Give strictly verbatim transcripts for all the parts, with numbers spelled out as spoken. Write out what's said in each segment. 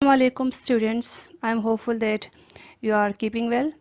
Assalamu alaikum students. I am hopeful that you are keeping well.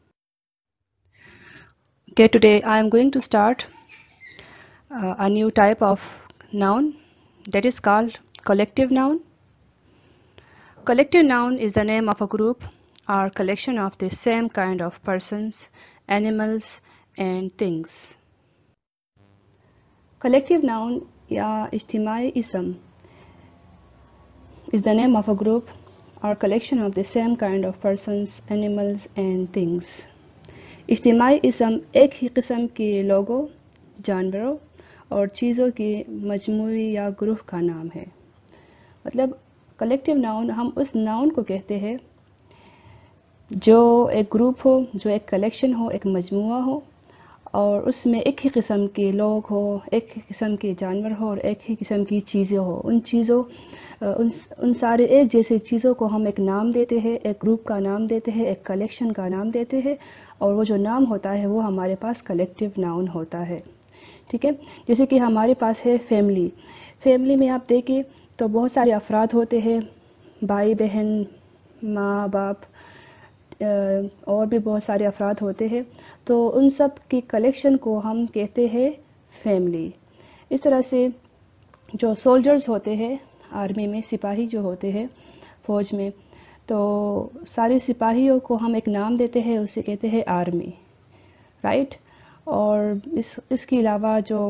Okay, today I am going to start uh, a new type of noun that is called collective noun. Collective noun is the name of a group or collection of the same kind of persons, animals and things. Collective noun या इज्तिमाई ism is the name of a group or collection of the same kind of persons, animals and things. इज्तिमाई इसम एक ही किस्म के लोगों, जानवरों और चीज़ों की मजमूई या ग्रुप का नाम है। मतलब कलेक्टिव नाउन हम उस नाउन को कहते हैं जो एक ग्रुप हो, जो एक कलेक्शन हो, एक मजमुआ हो और उसमें एक ही किस्म के लोग हो, एक ही किस्म के जानवर हो और एक ही किस्म की चीज़ें हो। उन चीज़ों उन उन सारे एक जैसे चीज़ों को हम एक नाम देते हैं, एक ग्रुप का नाम देते हैं, एक कलेक्शन का नाम देते हैं और वो जो नाम होता है वो हमारे पास कलेक्टिव नाउन होता है। ठीक है, जैसे कि हमारे पास है फैमिली। फैमिली में आप देखिए तो बहुत सारे अफराद होते हैं, भाई बहन, माँ बाप और भी बहुत सारे अफराद होते हैं, तो उन सब की कलेक्शन को हम कहते हैं फैमिली। इस तरह से जो सोल्जर्स होते हैं आर्मी में, सिपाही जो होते हैं फ़ौज में, तो सारे सिपाहियों को हम एक नाम देते हैं, उसे कहते हैं आर्मी, राइट। और इस इसके अलावा जो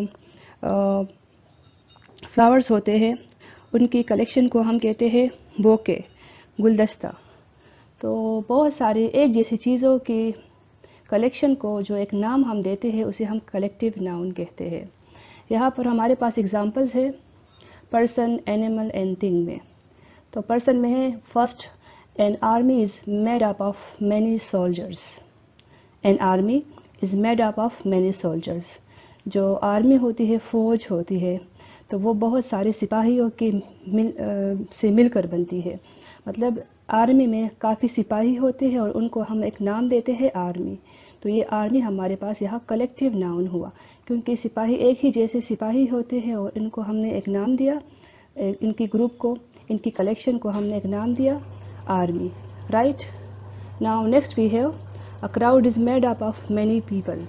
फ्लावर्स होते हैं उनकी कलेक्शन को हम कहते हैं बोके, गुलदस्ता। तो बहुत सारे एक जैसी चीज़ों की कलेक्शन को जो एक नाम हम देते हैं उसे हम कलेक्टिव नाउन कहते हैं। यहाँ पर हमारे पास एग्जांपल्स है पर्सन, एनिमल एंड थिंग में। तो पर्सन में है first, an army is made up of many soldiers. An army is made up of many soldiers. जो आर्मी होती है, फ़ौज होती है, तो वो बहुत सारे सिपाहियों की मिल आ, से मिलकर बनती है। मतलब आर्मी में काफ़ी सिपाही होते हैं और उनको हम एक नाम देते हैं आर्मी। तो ये आर्मी हमारे पास यहाँ कलेक्टिव नाउन हुआ, क्योंकि सिपाही एक ही जैसे सिपाही होते हैं और इनको हमने एक नाम दिया, इनकी ग्रुप को, इनकी कलेक्शन को हमने एक नाम दिया army, right. Now next we have a crowd is made up of many people.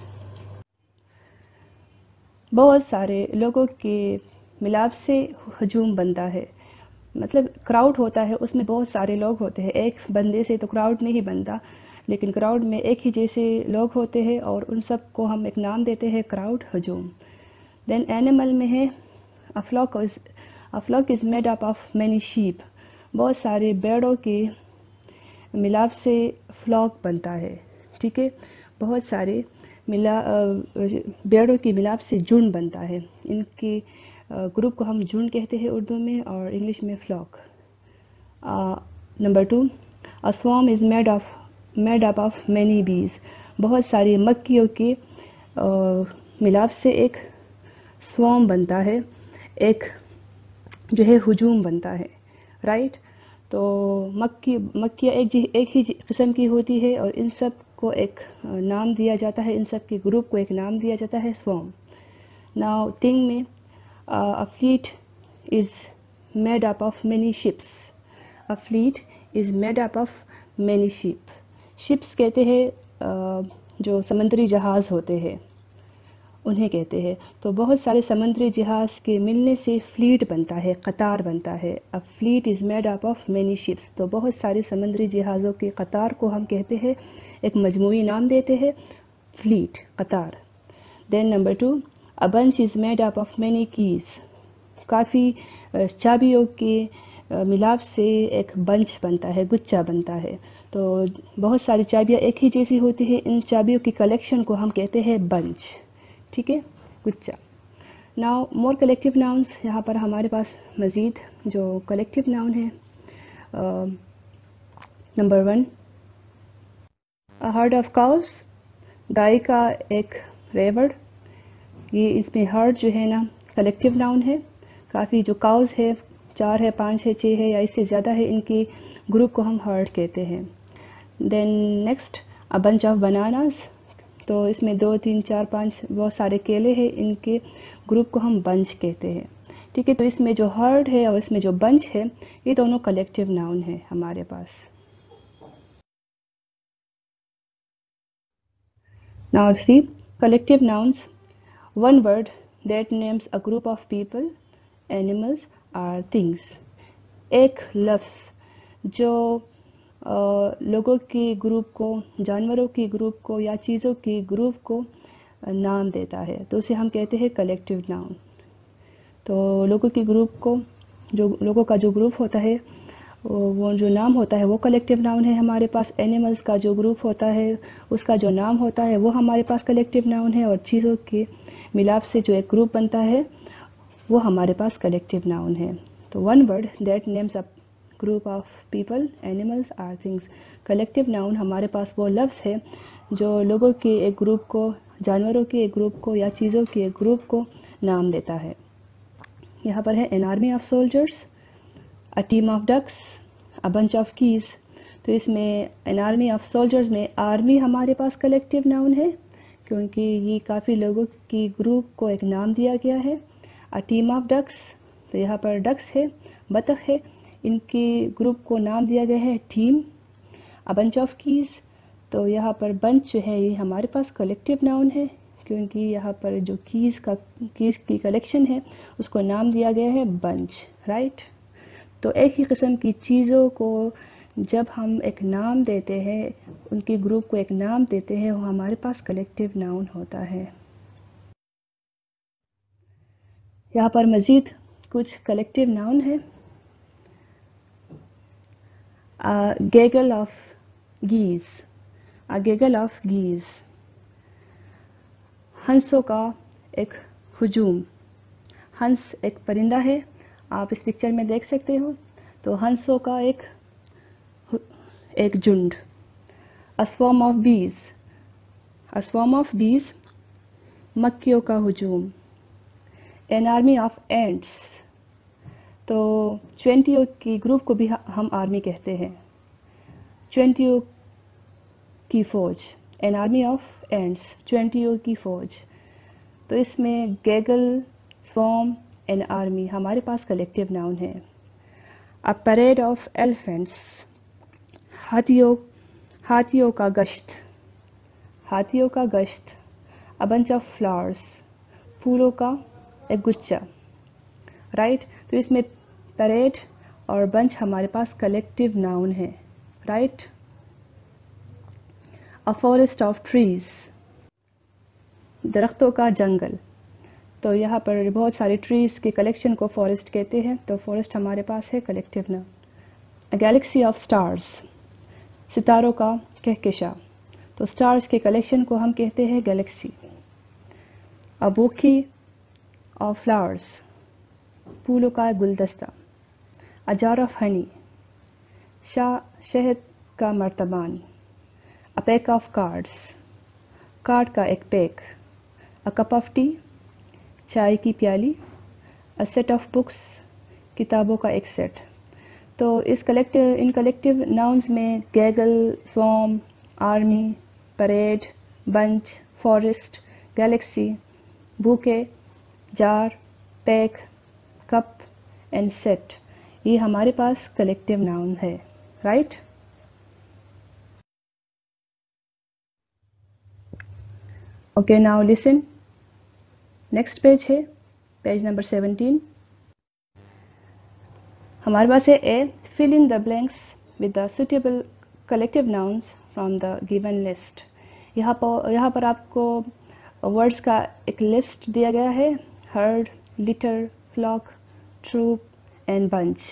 बहुत सारे लोगों के मिलाप से हजूम बनता है। मतलब क्राउड होता है, उसमें बहुत सारे लोग होते हैं, एक बंदे से तो क्राउड नहीं बनता, लेकिन क्राउड में एक ही जैसे लोग होते हैं और उन सब को हम एक नाम देते हैं क्राउड, हजूम। देन एनिमल में है a flock is a flock is made up of many sheep. बहुत सारे भेड़ों के मिलाप से फ्लॉक बनता है। ठीक है, बहुत सारे मिला भेड़ों के मिलाप से झुंड बनता है। इनकी ग्रुप को हम झुंड कहते हैं उर्दू में और इंग्लिश में flock. Number two, a swarm is made of made up of many bees. बहुत सारी मक्खियों के मिलाप से एक स्वॉर्म बनता है, एक जो है हुजूम बनता है, राइट। तो मक्खी मक्खियाँ एक एक ही किस्म की होती है और इन सब को एक नाम दिया जाता है, इन सब के ग्रुप को एक नाम दिया जाता है स्वॉर्म। नाउ थिंग में Uh, a fleet is made up of many ships. A fleet is made up of many ship. Ships कहते हैं uh, जो समुद्री जहाज़ होते हैं उन्हें कहते हैं। तो बहुत सारे समुद्री जहाज़ के मिलने से फ्लीट बनता है, कतार बनता है। A fleet is made up of many ships. तो बहुत सारे समुद्री जहाज़ों की कतार को हम कहते हैं, एक मजमूई नाम देते हैं फ्लीट, कतार। Then number two, A bunch is made up of many keys. काफ़ी चाबियों के मिलाप से एक बंच बनता है, गुच्छा बनता है। तो बहुत सारी चाबियाँ एक ही जैसी होती है, इन चाबियों की कलेक्शन को हम कहते हैं बंच। ठीक है, गुच्छा। नाउ मोर कलेक्टिव नाउन्स, यहाँ पर हमारे पास मज़ीद जो कलेक्टिव नाउन है। Number one, a herd of cows. गाय का एक रेवड़। ये इसमें हर्ड जो है ना कलेक्टिव नाउन है। काफ़ी जो काउस है, चार है, पाँच है, छः है या इससे ज़्यादा है, इनकी ग्रुप को हम हर्ड कहते हैं। Then next, a bunch of bananas. तो इसमें दो, तीन, चार, पाँच बहुत सारे केले हैं, इनके ग्रुप को हम बंच कहते हैं। ٹھیک ہے، تو اس میں جو ہرڈ ہے اور اس میں جو بنچ ہے یہ دونوں کلیکٹیو ناؤن ہے ہمارے پاس. Now see collective nouns. One word that names a group of people, animals or things. ایک لفظ جو لوگوں کی گروپ کو، جانوروں کی گروپ کو یا چیزوں کی گروپ کو نام دیتا ہے تو اسے ہم کہتے ہیں کلیکٹیو ناؤن. تو لوگوں کی گروپ کو، جو لوگوں کا جو گروپ ہوتا ہے وہ جو نام ہوتا ہے وہ کلیکٹیو ناؤن ہے ہمارے پاس. اینیملز کا جو گروپ ہوتا ہے اس کا جو نام ہوتا ہے وہ ہمارے پاس کلیکٹیو ناؤن ہے، اور چیزوں کے ملاپ سے جو ایک گروپ بنتا ہے وہ ہمارے پاس کلیکٹیو ناؤن ہے. تو one word that names a group of people, animals or things. Collective noun ہمارے پاس وہ لفظ ہے جو لوگوں کے ایک گروپ کو، جانوروں کے ایک گروپ کو یا چیزوں کے ایک گروپ کو نام دیتا ہے. یہاں پر ہے an army of soldiers, a team of ducks, a bunch of keys. تو اس میں an army of soldiers میں آرمی ہمارے پاس کلیکٹیو ناؤن ہے کیونکہ یہ کافی لوگوں کی گروپ کو ایک نام دیا گیا ہے. a team of ducks تو یہاں پر ڈکس ہے، بطخ ہے، ان کی گروپ کو نام دیا گیا ہے team. a bunch of keys تو یہاں پر بنچ جو ہے یہ ہمارے پاس کلیکٹیو ناؤن ہے کیونکہ یہاں پر جو کیز کا کیز کی کلیکشن ہے اس کو نام دیا گیا ہے بنچ، رائٹ. تو ایک ہی قسم کی چیزوں کو جب ہم ایک نام دیتے ہیں، ان کی گروپ کو ایک نام دیتے ہیں، وہ ہمارے پاس کلیکٹیو ناؤن ہوتا ہے. یہاں پر مزید کچھ کلیکٹیو ناؤن ہے. Giggle of geese, giggle of geese, ہنسوں کا ایک ہجوم. ہنس ایک پرندہ ہے، آپ اس پکچر میں دیکھ سکتے ہو. تو ہنسوں کا ایک ایک جھنڈ. a swarm of bees، a swarm of bees، مکھیوں کا ہجوم. an army of ants، تو چونٹیوں کی گروپ کو بھی ہم آرمی کہتے ہیں، چونٹیوں کی فوج. an army of ants، چونٹیوں کی فوج. تو اس میں گیگل، سوارم اینڈ آرمی ہمارے پاس کلیکٹیو ناؤن ہے. a parade of elephants، ہاتھیوں ہاتھیوں کا گشت، ہاتھیوں کا گشت. a bunch of flowers، پھولوں کا ایک گچھا، رائٹ. تو اس میں پریڈ اور بنچ ہمارے پاس کلیکٹیو ناؤن ہے، right. a forest of trees، درختوں کا جنگل. تو یہاں پر بہت سارے ٹریز کے کلیکشن کو فارسٹ کہتے ہیں، تو فارسٹ ہمارے پاس ہے collective noun. a galaxy of stars، ستاروں کا کہکشاں. تو سٹارز کے کلیکشن کو ہم کہتے ہیں galaxy. a bouquet of flowers، پھولوں کا گلدستہ. a jar of honey، شہد کا مرتبان. a pack of cards، card کا ایک pack. a cup of tea، چائے کی پیالی. a set of books، کتابوں کا ایک سیٹ. تو اس کلیکٹیو ان کلیکٹیو ناؤنز میں giggle, swarm, army, parade, bunch, forest, galaxy, bouquet, jar, pack, cup and set یہ ہمارے پاس کلیکٹیو ناؤن ہے، right. Okay now listen. Next page ہے پیج نمبر سیونٹین. ہمارے پاس ہے اے fill in the blanks with the suitable collective nouns from the given list. یہاں پر یہاں پر آپ کو ورڈز کا ایک لسٹ دیا گیا ہے، herd, litter, flock, troop and bunch.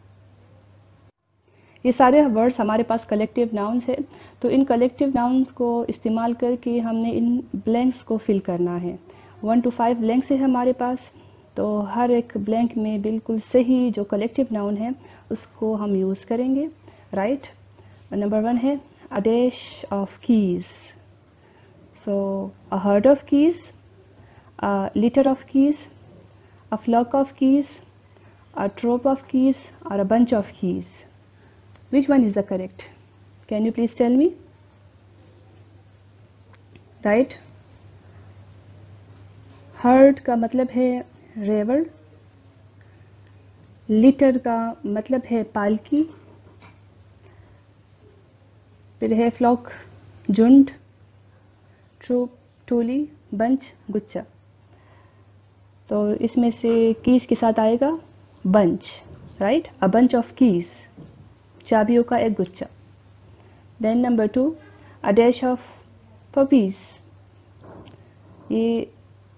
یہ سارے ورڈز ہمارے پاس کلیکٹیو ناؤنز ہیں. تو ان کلیکٹیو ناؤنز کو استعمال کر کے ہم نے ان بلینکس کو فل کرنا ہے. ون ٹو فائیو بلینکس ہے ہمارے پاس، تو ہر ایک بلینک میں بالکل صحیح جو کلیکٹیو ناؤن ہے اس کو ہم یوز کریں گے، رائٹ. نمبر ون ہے a dash of keys. So a herd of keys, a litter of keys, a flock of keys, a troop of keys, or a bunch of keys. Which one is the correct? Can you please tell me? Right? Herd کا مطلب ہے ریوڑ، litre का मतलब है पालकी, फिर है flock झुंड, ट्रूप टोली, बंच गुच्छा। तो इसमें से कीज के साथ आएगा bunch, right, a bunch of keys, चाबियों का एक गुच्छा। Then number two, a dash of puppies, ये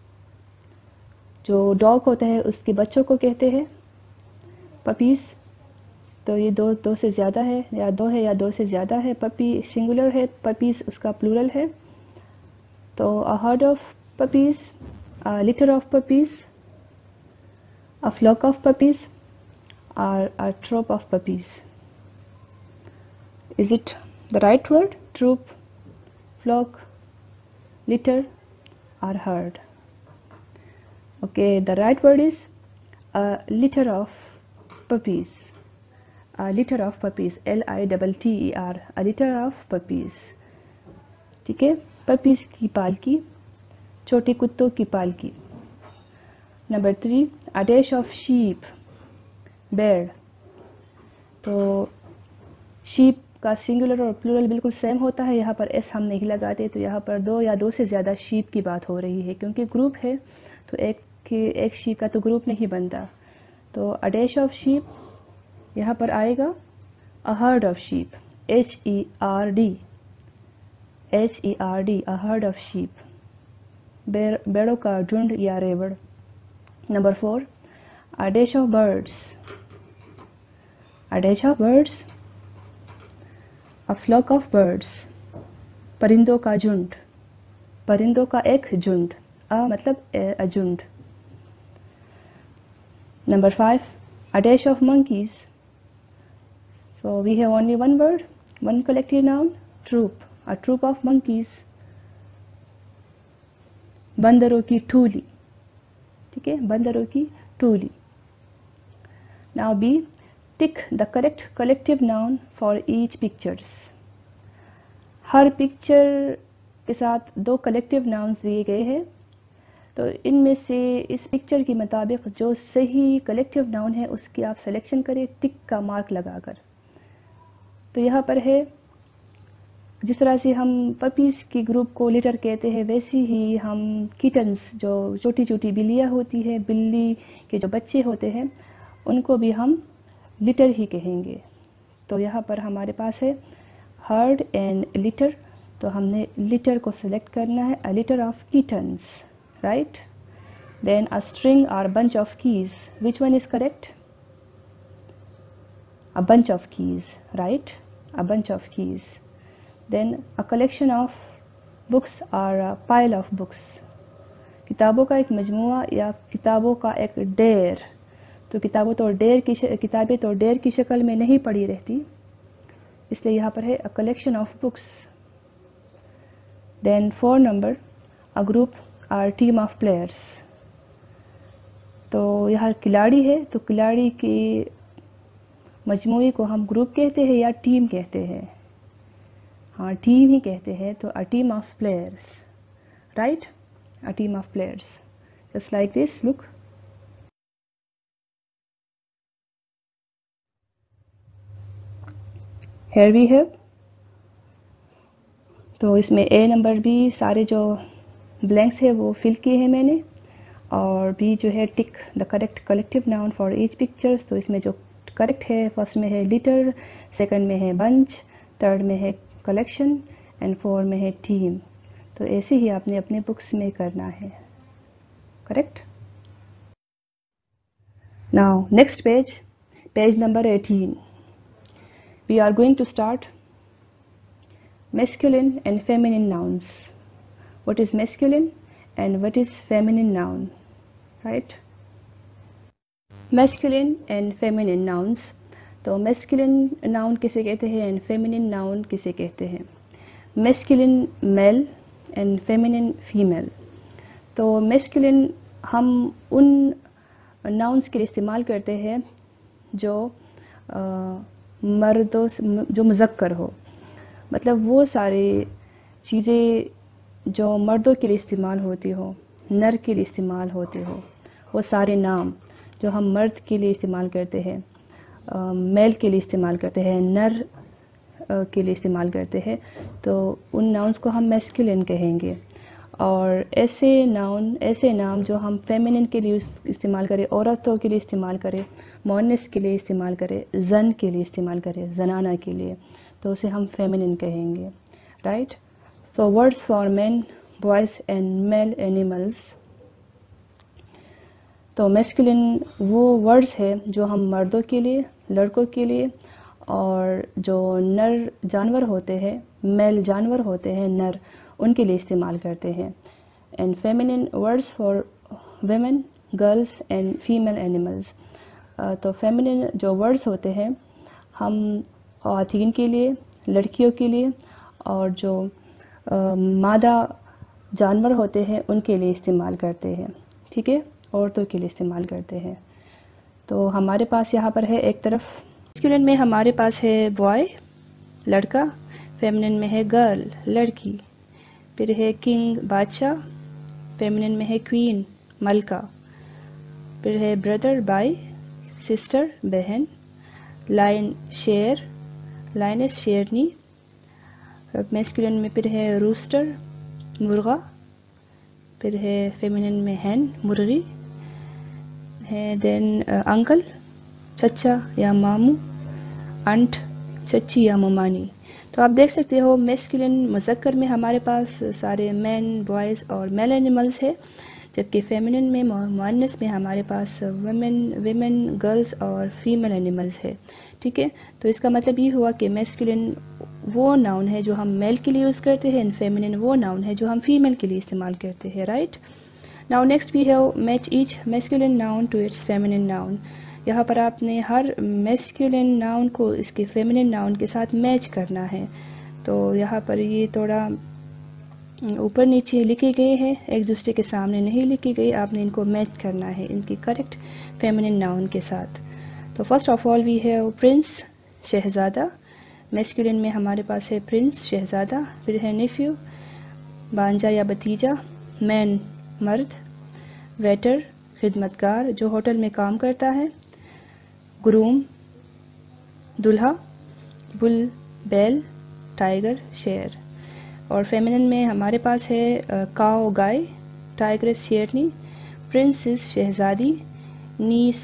जो डॉग होता है उसके बच्चों को कहते हैं पपीज। तो ये दो दो से ज़्यादा है या दो है या दो से ज़्यादा है, पपी सिंगुलर है, पपीज उसका प्लूरल है। तो a herd of puppies, a litter of puppies, a flock of puppies, और a troop of puppies. Is it the right word? Troop, flock, litter, or herd? Okay, the right word is a litter of puppies. A litter of puppies, L I T T E R, a litter of puppies. ठीक है, puppies की पालकी, छोटे कुत्तों की पालकी। Number three, a dash of sheep, भेड़। तो sheep का सिंगुलर और प्लूरल बिल्कुल सेम होता है, यहाँ पर एस हम नहीं लगाते, तो यहाँ पर दो या दो से ज़्यादा शीप की बात हो रही है, क्योंकि ग्रुप है तो एक की एक शीप का तो ग्रुप नहीं बनता। तो अ डैश ऑफ शीप, यहाँ पर आएगा a herd of sheep, H E R D, H E R D, a herd of sheep, भेड़ों का झुंड या रेवड़। Number four, a dash of birds, a dash of birds, a flock of birds, परिंदों का झुंड, परिंदों का एक झुंड, अ मतलब अ झुंड। Number five, a dash of monkeys, so we have only one word, one collective noun, troop, a troop of monkeys, बंदरों की टोली, ठीक है, बंदरों की टोली। Now B, tick the correct collective noun for each pictures. हर picture के साथ दो कलेक्टिव नाउन्स दिए गए हैं, तो इनमें से इस पिक्चर के मुताबिक जो सही कलेक्टिव नाउन है उसकी आप सिलेक्शन करें टिक का मार्क लगाकर। तो यहाँ पर है, जिस तरह से हम पपीज़ की ग्रुप को लिटर कहते हैं, वैसे ही हम किटन्स, जो छोटी छोटी बिल्लियाँ होती हैं, बिल्ली के जो बच्चे होते हैं, उनको भी हम लिटर ही कहेंगे। तो यहाँ पर हमारे पास है हर्ड एंड लिटर, तो हमने लिटर को सिलेक्ट करना है, a litter of kittens, right. Then a string और bunch of keys, which one is correct? A bunch of keys, right, a bunch of keys. Then a collection of books or a pile of books, किताबों का एक मजमुआ या किताबों का एक ढेर। तो किताबों तो ढेर की किताबें तो ढेर की शक्ल में नहीं पड़ी रहती, इसलिए यहाँ पर है a collection of books. Then four number, a group or team of players. तो यहाँ खिलाड़ी है, तो खिलाड़ी की मजमुए को हम ग्रुप कहते हैं या टीम कहते हैं? हाँ, टीम ही कहते हैं। तो a team of players, right, a team of players, just like this, look. Here we have, तो इसमें ए नंबर भी सारे जो ब्लैंक्स है वो फिल किए हैं मैंने, और बी जो है tick the correct collective noun for each pictures. तो इसमें जो करेक्ट है, फर्स्ट में है लिटर, सेकंड में है बंच, थर्ड में है कलेक्शन, एंड फोर में है टीम। तो ऐसे ही आपने अपने बुक्स में करना है, correct. Now next page, page number eighteen, we are going to start masculine and feminine nouns. What is masculine and what is feminine noun, right? Masculine and feminine nouns. तो masculine noun किसे कहते हैं and feminine noun किसे कहते हैं? Masculine male and feminine female. तो masculine हम उन nouns के लिए इस्तेमाल करते हैं जो आ, मर्दों जो मुज़क्कर हो, मतलब वो सारी चीज़ें जो मर्दों के लिए इस्तेमाल होती हो, नर के लिए इस्तेमाल होते हो, वो सारे नाम جو ہم مرد کے لیے استعمال کرتے ہیں، میل کے لیے استعمال کرتے ہیں، نر کے لیے استعمال کرتے ہیں، تو ان ناؤنس کو ہم میسکولن کہیں گے. اور ایسے ناؤن ایسے نام جو ہم فیمنن کے لیے استعمال کریں، عورتوں کے لیے استعمال کریں، مؤنث کے لیے استعمال کریں، زن کے لیے استعمال کریں، زنانہ کے لیے، تو اسے ہم فیمنن کہیں گے. Right. So words for men, boys and male animals. تو میسکولن وہ ورڈز ہے جو ہم مردوں کے لیے، لڑکوں کے لیے، اور جو نر جانور ہوتے ہیں، میل جانور ہوتے ہیں نر، ان کے لیے استعمال کرتے ہیں. And feminine words for women, girls and female animals. تو فیمنن جو ورڈز ہوتے ہیں ہم خواتین کے لیے، لڑکیوں کے لیے، اور جو مادہ جانور ہوتے ہیں ان کے لیے استعمال کرتے ہیں. ٹھیک ہے، عورتوں کے لیے استعمال کرتے ہیں. تو ہمارے پاس یہاں پر ہے ایک طرف میسکولن میں ہمارے پاس ہے بوائے، لڑکا، فیمنن میں ہے گرل، لڑکی، پھر ہے کنگ، بادشاہ، فیمنن میں ہے کوئین، ملکہ، پھر ہے بردر، بھائی، سسٹر، بہن، لائن، شیر، لائنس، شیرنی، میسکولن میں پھر ہے روسٹر، مرغا، پھر ہے فیمنن میں ہین، مرغی ہے، دین انکل، چچا یا ماموں، انٹ، چچی یا ممانی. تو آپ دیکھ سکتے ہو میسکولن مذکر میں ہمارے پاس سارے مین، بوائز اور میل اینیملس ہے، جبکہ فیمنن میں، مؤنث میں ہمارے پاس ویمن ویمن گرلس اور فیمیل اینیملس ہے. ٹھیک ہے، تو اس کا مطلب یہ ہوا کہ میسکولن وہ ناؤن ہے جو ہم میل کے لیے یوز کرتے ہیں، اینڈ فیمنن وہ ناؤن ہے جو ہم فیمیل کے لیے استعمال کرتے ہیں. Right. Now next we have match each masculine noun to its feminine noun. یہاں پر آپ نے ہر میسکولن ناؤن کو اس کے فیمنن ناؤن کے ساتھ میچ کرنا ہے. تو یہاں پر یہ تھوڑا اوپر نیچے لکھے گئے ہیں، ایک دوسرے کے سامنے نہیں لکھی گئی، آپ نے ان کو میچ کرنا ہے ان کی کریکٹ فیمنن ناؤن کے ساتھ. تو first of all we have prince, شہزادہ. میسکولن میں ہمارے پاس ہے پرنس، شہزادہ. پھر ہے نیفیو، بانجا یا بھتیجا. مین، مرد. ویٹر، خدمتگار جو ہوٹل میں کام کرتا ہے. گروم، دلہا. بل، بیل. ٹائیگر، شیر. اور فیمنن میں ہمارے پاس ہے کاؤ، گائے. ٹائیگرس، شیرنی. پرنسس، شہزادی. نیس،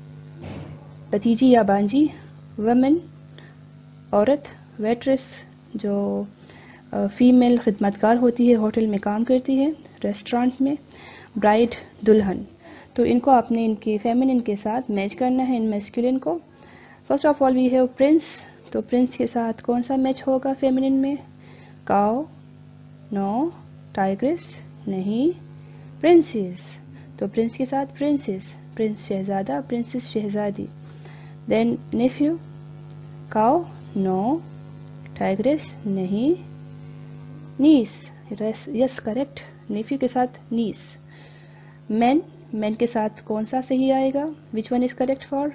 بھتیجی یا بانجی. ویمن، عورت. ویٹریس جو فیمیل خدمتگار ہوتی ہے، ہوٹل میں کام کرتی ہے، ریسٹورانٹ میں. برائڈ، دلہن. تو ان کو آپ نے ان کے فیمنن کے ساتھ میچ کرنا ہے ان میسکولن کو. First of all we have prince. تو پرنس کے ساتھ کون سا میچ ہوگا فیمنن میں؟ Cow, no. ٹائیگرس، نہیں. پرنسس، تو پرنس کے ساتھ پرنسس. پرنس شہزادہ، پرنسس شہزادی. دین نیفیو، کاؤ، نو. ٹائیگرس، نہیں. نیس، یس کریکٹ، نیفیو کے ساتھ نیس. مین، مین کے ساتھ کون سا صحیح آئے گا؟ Which one is correct for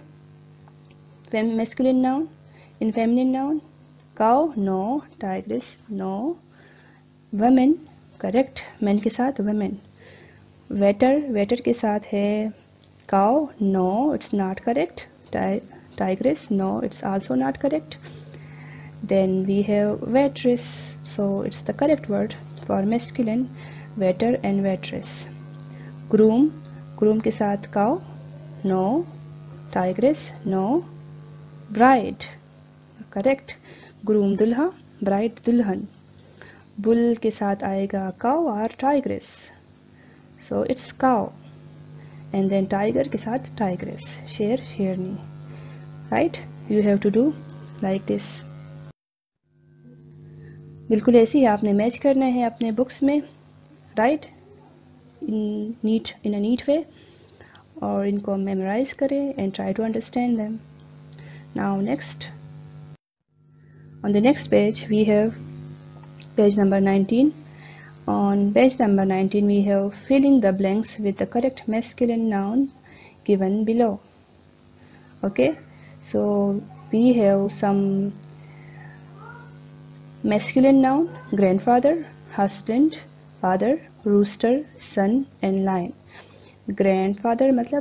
masculine noun in feminine noun? Cow, no. Tigress, no. Women, correct, man کے ساتھ ویمن. ویٹر، ویٹر کے ساتھ ہے cow, no. It's not correct. Tigress, no. It's also not correct. Then we have waitress, so it's the correct word for masculine, waiter and waitress. Groom, groom کے ساتھ cow, no. Tigress, no. Bride, correct. Groom دلہا، bride دلہن. Bull کے ساتھ آئے گا cow اور tigress, so it's cow. And then tiger کے ساتھ tigress, شیر شیرنی. Right? You have to do like this. بالکل ایسے ہی آپ نے میچ کرنا ہے اپنے بکس میں، right, neat in a neat way, اور ان کو میمورائز کریں and try to understand them. Now next, on the next page we have page number nineteen. On page number nineteen we have fill in the blanks with the correct masculine noun given below. Okay, so we have some masculine noun: grandfather, husband, father, rooster, son and lion. grandfather مطلب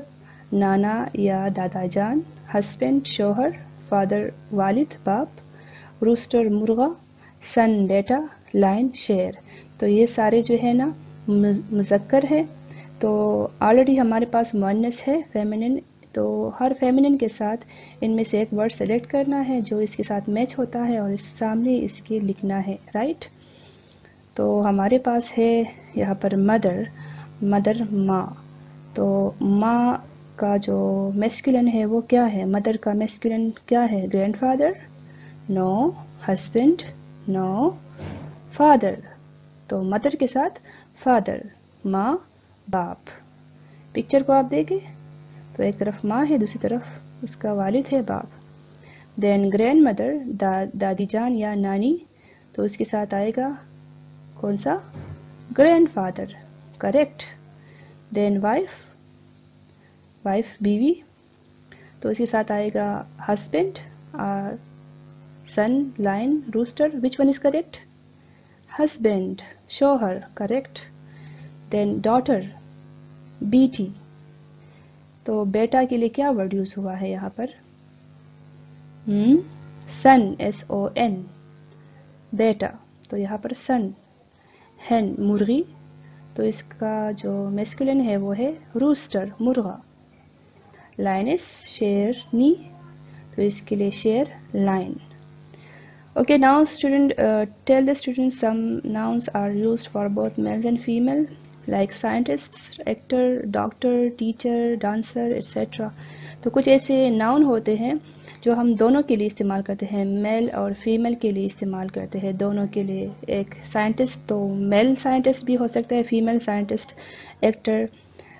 नाना या दादा जान, husband शौहर, father वालिद बाप, rooster मुर्गा, सन बेटा, line शेर। तो ये सारे जो है ना मुज़क्कर है। तो ऑलरेडी हमारे पास मुअन्नस है फेमिनिन, तो हर फेमिनिन के साथ इनमें से एक वर्ड सेलेक्ट करना है जो इसके साथ मैच होता है और इस सामने इसके लिखना है, राइट। तो हमारे पास है यहाँ पर मदर, मदर माँ। तो माँ का जो मैस्कुलिन है वो क्या है? मदर का मैस्कुलिन क्या है? Grandfather, no. Husband, no. Father, तो मदर के साथ फादर, माँ बाप। पिक्चर को आप देखें तो एक तरफ माँ है, दूसरी तरफ उसका वालिद है बाप। देन ग्रैंड मदर, दा, दादी जान या नानी, तो उसके साथ आएगा कौन सा? Grandfather, correct. Then wife, wife बीवी, तो उसके साथ आएगा husband, son, lion, rooster, which one is correct? Husband, शौहर, करेक्ट। देन डॉटर, बेटी, तो बेटा के लिए क्या वर्ड यूज हुआ है यहाँ पर? हम्म सन, एस ओ एन, बेटा, तो यहाँ पर सन। हैन, मुर्गी, तो इसका जो मैस्कुलिन है वो है रूस्टर, मुर्गा। लाइनिस, शेरनी, तो इसके लिए शेर, lion. Okay, now student, uh, tell the students some nouns are used for both males and female, like scientists, actor, doctor, teacher, dancer, et cetera. तो कुछ ऐसे नाउन होते हैं जो हम दोनों के लिए इस्तेमाल करते हैं, मेल और फीमेल के लिए इस्तेमाल करते हैं, दोनों के लिए। एक साइंटिस्ट तो मेल साइंटिस्ट भी हो सकता है, फीमेल साइंटिस्ट, एक्टर,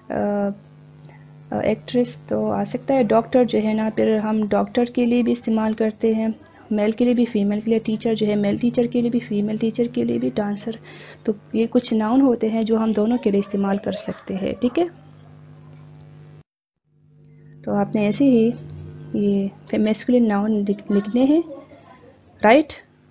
एक्ट्रेस तो आ सकता है, डॉक्टर जो है ना, फिर हम डॉक्टर के लिए भी इस्तेमाल करते हैं, मेल के लिए भी, फीमेल के लिए। टीचर जो है, मेल टीचर के लिए भी, फीमेल टीचर के लिए भी। डांसर, तो ये कुछ नाउन होते हैं जो हम दोनों के लिए इस्तेमाल कर सकते हैं, ठीक है। तो आपने ऐसे ही ये मैस्कुलिन नाउन लिखने हैं, right.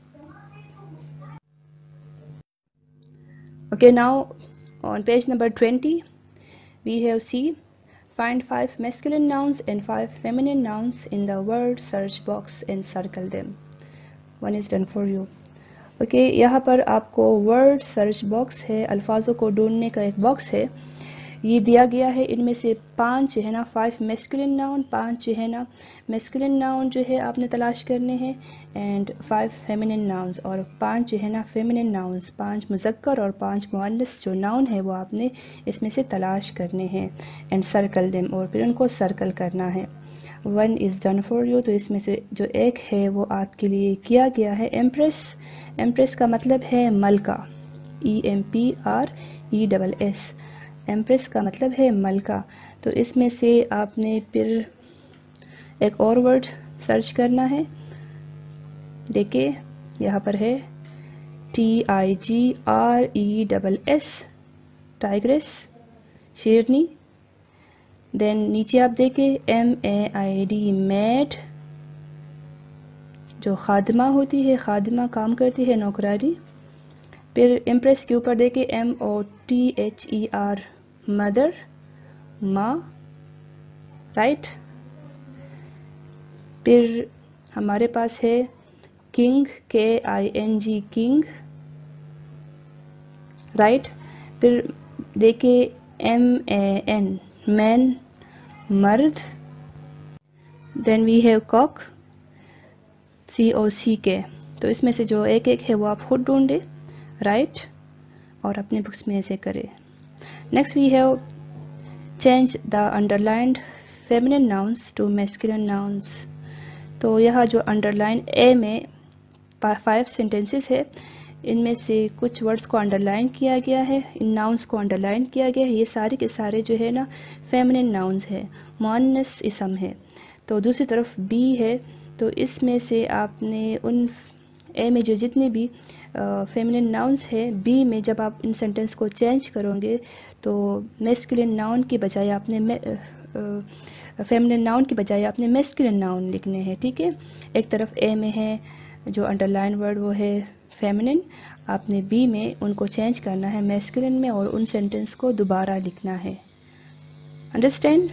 Okay, now on page number twenty we have C find five masculine nouns and five feminine nouns in the word search box and circle them. One is done for you. Okay okay, यहाँ पर आपको word search box है, अल्फाजों को ढूंढने का एक box है, ये दिया गया है। इनमें से पांच जो है ना फाइव मैस्कुलिन नाउन, पांच जो है ना मैस्कुलिन नाउन जो है आपने तलाश करने हैं, एंड फाइव फेमिनिन नाउन्स, और पांच जो है ना फेमिनिन नाउन्स, पांच मुज़क्कर और पांच मुअन्नस जो नाउन है वो आपने इसमें से तलाश करने हैं, एंड सर्कल देम, और फिर उनको सर्कल करना है। One is done for you, तो इसमें से जो एक है वो आपके लिए किया गया है। एम्प्रेस, एम्प्रेस का मतलब है मलका, E M P R E double S, empress का मतलब है मलका। तो इसमें से आपने फिर एक और वर्ड सर्च करना है, देखिए यहाँ पर है T I G R E double S, tigress, शेरनी। देन नीचे आप देखें M A I D, maid, जो खादिमा होती है, खादिमा काम करती है, नौकरानी। फिर इम्प्रेस के ऊपर देखें M O T H E R, mother, माँ, राइट। फिर हमारे पास है king, K I N G, king, right. फिर देखिए एम ए एन, मैन, मर्द। Then we have cock, C O C K. तो इसमें से जो एक एक है वो आप खुद ढूंढे, राइट, और अपने बुक्स में ऐसे करें। Next we have change the underlined feminine nouns to masculine nouns. तो यहाँ जो अंडरलाइन ए में फाइव सेंटेंसेस है, इनमें से कुछ वर्ड्स को अंडरलाइन किया गया है, इन नाउन्स को अंडरलाइन किया गया है। ये सारे के सारे जो है ना फेमिनिन नाउन्स है, मुअन्नस इसम है। तो दूसरी तरफ बी है, तो इसमें से आपने उन ए में जो जितने भी फेमिनिन नाउन्स है, बी में जब आप इन सेंटेंस को चेंज करोगे तो मैस्कुलिन नाउन की बजाय आपने फेमिनिन नाउन की बजाय आपने मैस्कुलिन नाउन लिखने हैं, ठीक है। एक तरफ ए में है जो अंडरलाइन वर्ड वो है फेमिनिन, आपने बी में उनको चेंज करना है मैस्कुलिन में, और उन सेंटेंस को दोबारा लिखना है। अंडरस्टैंड?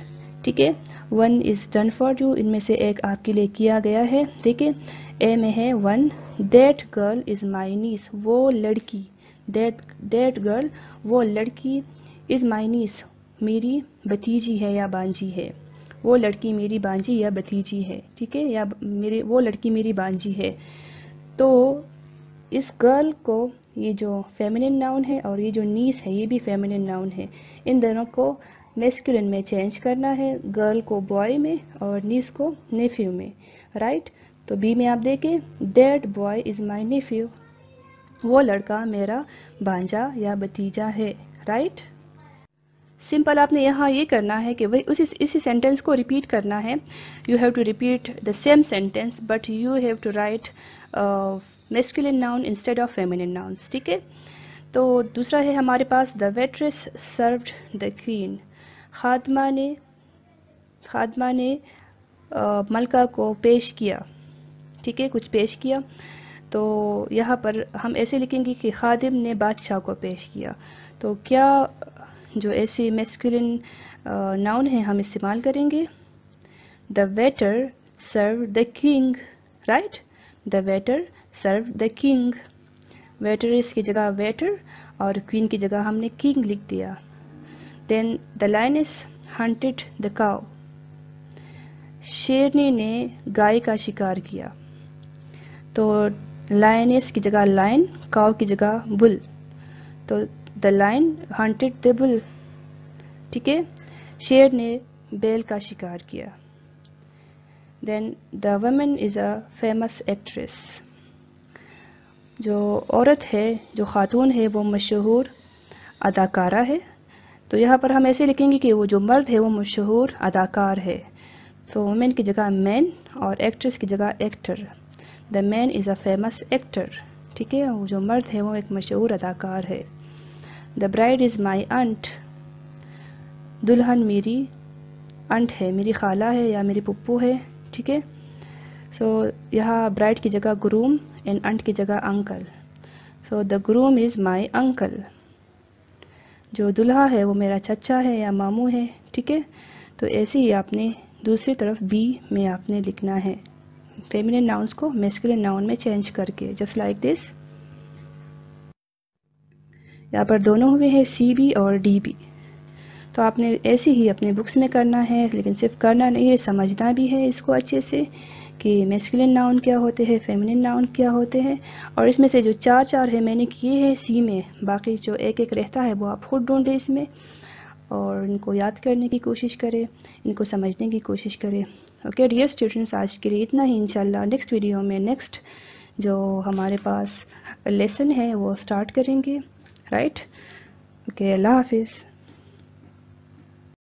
ٹھیک ہے. One is done for you, ان میں سے ایک آپ کے لیے کیا گیا ہے. دیکھیں اے میں ہے one. That girl is my niece, وہ لڑکی. دیٹ دیٹ گرل وہ لڑکی از مائی نیس میری بھتیجی ہے یا بانجی ہے. وہ لڑکی میری بانجی یا بھتیجی ہے. ٹھیک ہے، یا میری وہ لڑکی میری بانجی ہے. تو اس گرل کو یہ جو فیمنن ناؤن ہے اور یہ جو نیس ہے یہ بھی فیمنن ناؤن ہے. ان دونوں کو میسکولن میں چینج کرنا ہے، گرل کو بوائے میں اور نیس کو نیفیو میں. رائٹ. تو بی میں آپ دیکھیں that boy is my nephew, وہ لڑکا میرا بانجا یا بھتیجا ہے. رائٹ. سمپل آپ نے یہاں یہ کرنا ہے کہ وہی اسی اسی سینٹینس کو ریپیٹ کرنا ہے. You have to repeat the same sentence but you have to write masculine noun instead of feminine nouns. ٹھیک ہے. تو دوسرا ہے ہمارے پاس the waitress served the queen. خادمہ نے خادمہ نے ملکہ کو پیش کیا. ٹھیک ہے، کچھ پیش کیا. تو یہاں پر ہم ایسے لکھیں گے کہ خادم نے بادشاہ کو پیش کیا. تو کیا جو ایسی میسکولن ناؤن ہے ہم استعمال کریں گے؟ The waiter serve the king. Right. The waiter serve the king. Waiter اس کی جگہ ویٹر اور کوئین کی جگہ ہم نے کنگ لکھ دیا. دین دا لائنس ہنٹڈ دا کاؤ. شیرنی نے گائے کا شکار کیا. تو لائنس کی جگہ لائن، کاؤ کی جگہ بل. تو دا لائن ہنٹڈ دا بل. ٹھیک ہے. شیر نے بیل کا شکار کیا. Then the woman is a famous actress. جو عورت ہے، جو خاتون ہے، وہ مشہور اداکارہ ہے. تو یہاں پر ہم ایسے لکھیں گے کہ وہ جو مرد ہے وہ مشہور اداکار ہے. تو وومن کی جگہ مین اور ایکٹریس کی جگہ actor. The man is a famous actor. ٹھیک ہے، وہ جو مرد ہے وہ ایک مشہور اداکار ہے. The bride is my aunt. دلہن میری انٹ ہے، میری خالہ ہے یا میری پپو ہے. ٹھیک ہے. سو یہاں برائڈ کی جگہ گروم اینڈ انٹ کی جگہ uncle. So the groom is my uncle. جو دلہا ہے وہ میرا چچا ہے یا ماموں ہے. ٹھیک ہے. تو ایسے ہی آپ نے دوسری طرف بی میں آپ نے لکھنا ہے فیمنن ناؤنس کو میسکولن ناؤن میں چینج کر کے، جسٹ لائک دس. یہاں پر دونوں ہوئے ہیں سی بی اور ڈی بی. تو آپ نے ایسے ہی اپنے بکس میں کرنا ہے، لیکن صرف کرنا نہیں ہے، سمجھنا بھی ہے اس کو اچھے سے کہ میسکولن ناؤن کیا ہوتے ہیں، فیمنن ناؤن کیا ہوتے ہیں. اور اس میں سے جو چار چار ہے میں نے کیے ہیں سی میں، باقی جو ایک ایک رہتا ہے وہ آپ خود ڈھونڈیں اس میں اور ان کو یاد کرنے کی کوشش کریں، ان کو سمجھنے کی کوشش کریں. اوکے ڈیئر اسٹوڈنٹس، آج کے لیے اتنا ہی. انشاءاللہ نیکسٹ ویڈیو میں نیکسٹ جو ہمارے پاس لیسن ہے وہ اسٹارٹ کریں گے. رائٹ. اوکے، اللہ حافظ.